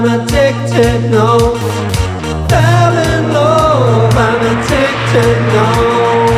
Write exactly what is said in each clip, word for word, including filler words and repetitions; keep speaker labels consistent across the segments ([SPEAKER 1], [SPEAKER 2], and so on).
[SPEAKER 1] I'm addicted, no. Fell in love, I'm addicted, no.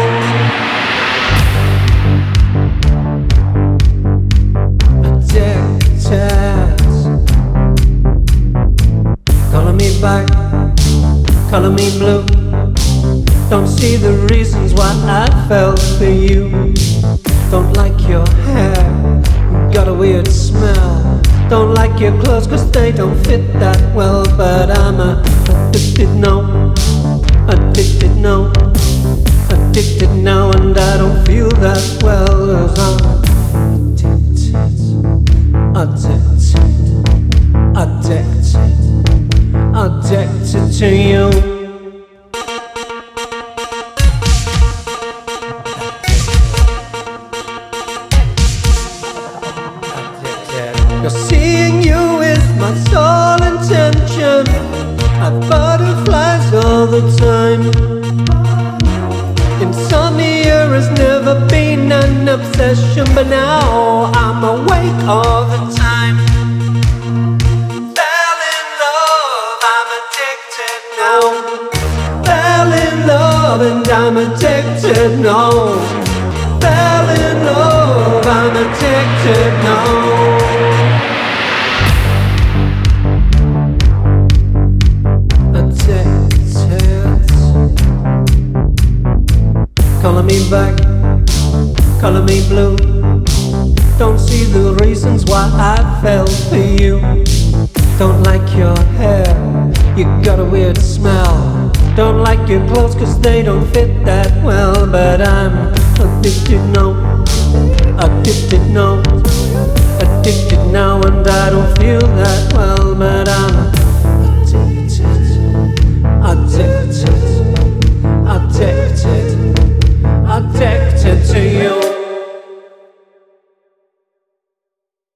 [SPEAKER 1] Calling me back, calling me blue. Don't see the reasons why I fell for you. Don't like your hair, got a weird smell. Don't like your clothes cause they don't fit that well. But I'm addicted now, addicted now, addicted now. And I don't feel that well. Cause I'm addicted, addicted, addicted, addicted to you. Cause seeing you is my sole intention. I've butterflies all the time. Insomnia has never been an obsession, but now I'm awake all the time. Fell in love, I'm addicted now. Fell in love and I'm addicted now. Fell in love, I'm addicted now. Calling me back, calling me blue. Don't see the reasons why I fell for you. Don't like your hair, you got a weird smell. Don't like your clothes cause they don't fit that well. But I'm addicted now, addicted now, addicted now. And I don't feel that well. But I'm